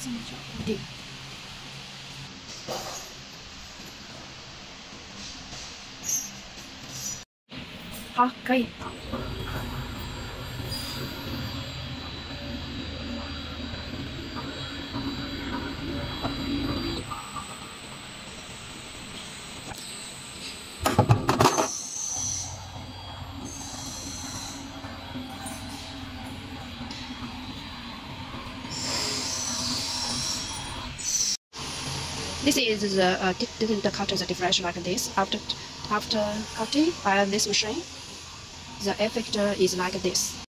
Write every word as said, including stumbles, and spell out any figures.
定。好，可以。This is the uh, didn't cut the diffraction like this. After after cutting by this machine, the effect is like this.